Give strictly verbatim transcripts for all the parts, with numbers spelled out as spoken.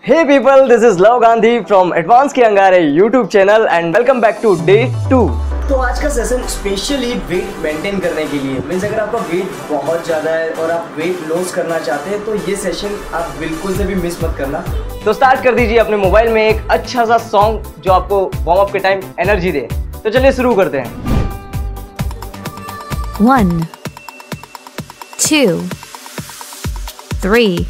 Hey people, this is Love Gandhi from Advanced के अंगारे YouTube channel and welcome back to day two. तो आज का session specially weight maintain करने के लिए, मीन्स अगर आपका वेट बहुत ज़्यादा है और आप वेट लॉस करना चाहते हैं तो ये सेशन आप बिल्कुल से भी मिस मत करना। तो स्टार्ट कर दीजिए अपने मोबाइल में एक अच्छा सा सॉन्ग जो आपको वार्म अप के टाइम एनर्जी दे। तो चलिए शुरू करते हैं। One, two, three,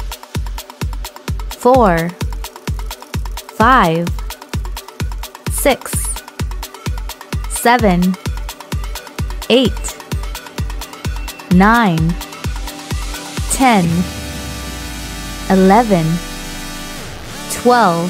four, five, six, seven, eight, nine, ten, eleven, twelve.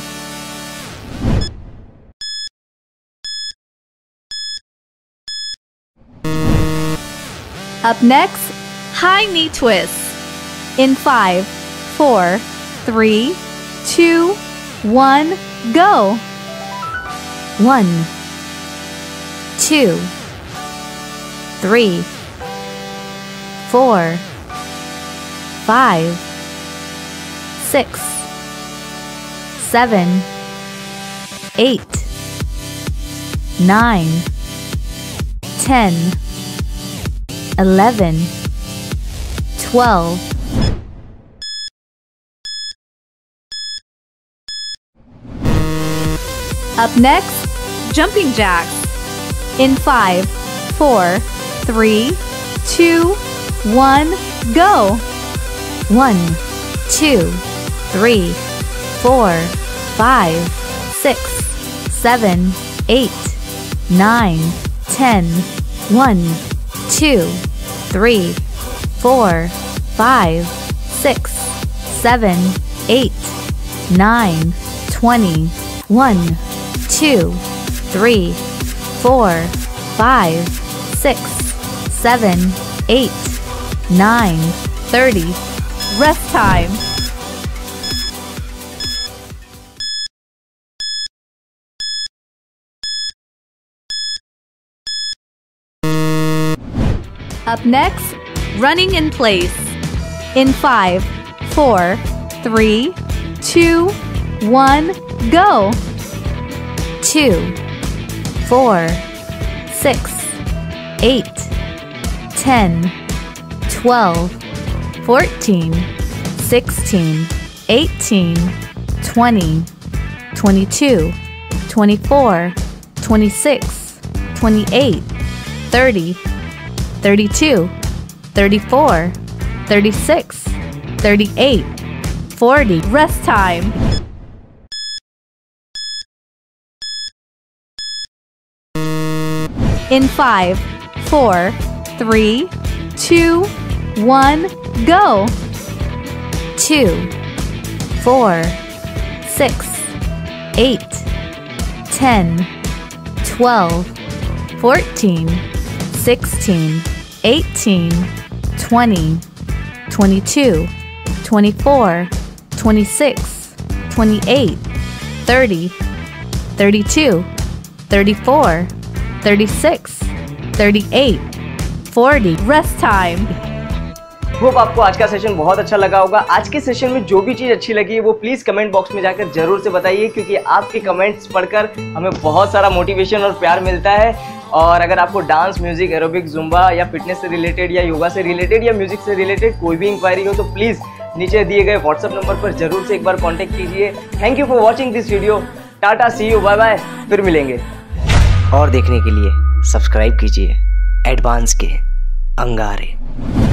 Up next, high knee twists. In five, four, three, two, one, go. One, two, three, four, five, six, seven, eight, nine, ten, eleven, twelve. Up next, jumping jacks. In five, four, three, two, one, go. One, two, three, four, five, six, seven, eight, nine, ten. One, two, three, four, five, six, seven, eight, nine, twenty. One, two, three, four, five, six, seven, eight, nine, thirty. Rest time. Up next, running in place. In five, four, three, two, one, go. Two, four, six, eight, ten, twelve, fourteen, sixteen, eighteen, twenty, twenty-two, twenty-four, twenty-six, twenty-eight, thirty, thirty-two, thirty-four, thirty-six, thirty-eight, forty. Rest time. In five, four, three, two, one, go. Two, four, six, eight, ten, twelve, fourteen, sixteen, eighteen, twenty, twenty-two, twenty-four, twenty-six, twenty-eight, thirty, thirty-two, thirty-four, thirty-six, thirty-eight, forty. Rest time. Hope आपको आज का session बहुत अच्छा लगा होगा। आज के session में जो भी चीज़ अच्छी लगी है वो प्लीज़ कमेंट बॉक्स में जाकर जरूर से बताइए, क्योंकि आपके कमेंट्स पढ़कर हमें बहुत सारा मोटिवेशन और प्यार मिलता है। और अगर आपको डांस, म्यूजिक, एरोबिक, जुम्बा या फिटनेस से रिलेटेड या योगा से रिलेटेड या म्यूजिक से रिलेटेड कोई भी इंक्वायरी हो तो प्लीज़ नीचे दिए गए व्हाट्सएप नंबर पर जरूर से एक बार कॉन्टेक्ट कीजिए। Thank you for watching this video. Tata, see you, bye bye, फिर मिलेंगे। और देखने के लिए सब्सक्राइब कीजिए एडवांस के अंगारे।